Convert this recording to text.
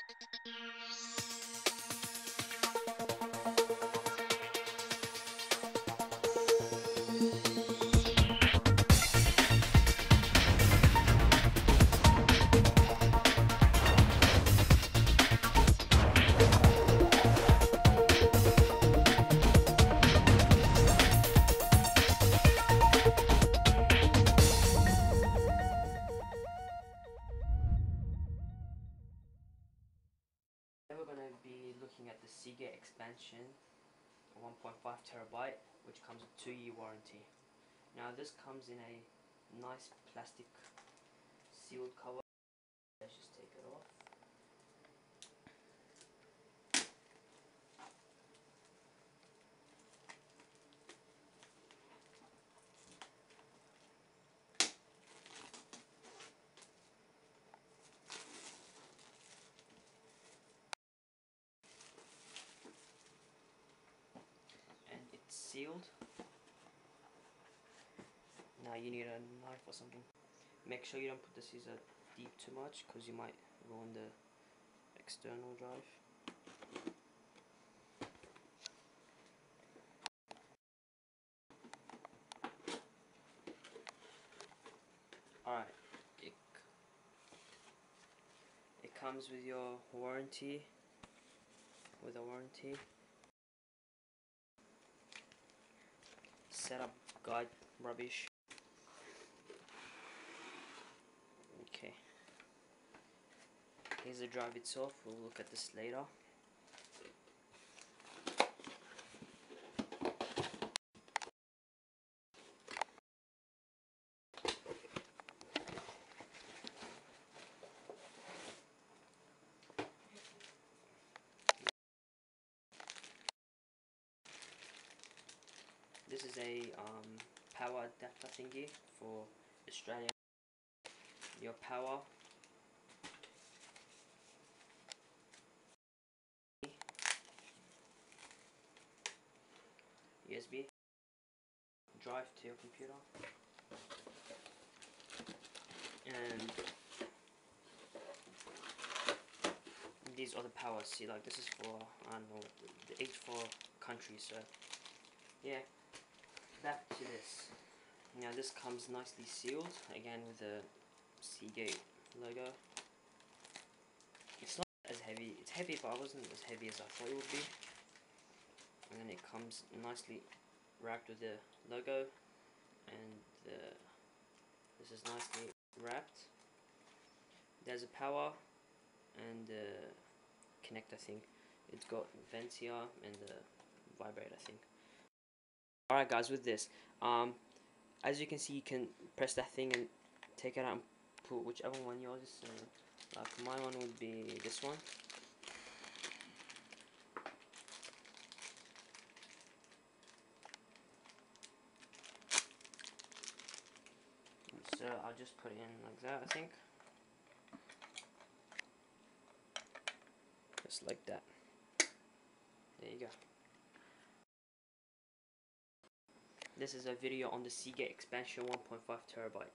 We're going to be looking at the Seagate expansion 1.5 terabyte, which comes with 2-year warranty. Now this comes in a nice plastic sealed cover. Let's just take it off. And it's sealed. Now you need a knife or something. Make sure you don't put the scissor deep too much, because you might ruin the external drive. Alright, it comes with your warranty, with a warranty. Setup guide rubbish. Okay. Here's the drive itself, we'll look at this later. This is a power adapter thingy for Australia. Your power. USB drive to your computer, and these are the powers. See, like this is for, I don't know, each for countries. So yeah, back to this. Now this comes nicely sealed again with the Seagate logo. It's not as heavy. It's heavy, but it wasn't as heavy as I thought it would be. And then it comes nicely wrapped with the logo, and this is nicely wrapped. There's a power and connector thing. It's got vents here and the vibrator thing. Alright guys, with this, as you can see, you can press that thing and take it out and put whichever one yours is. Like my one would be this one. So I'll just put it in like that, I think. Just like that. There you go. This is a video on the Seagate expansion 1.5 terabyte.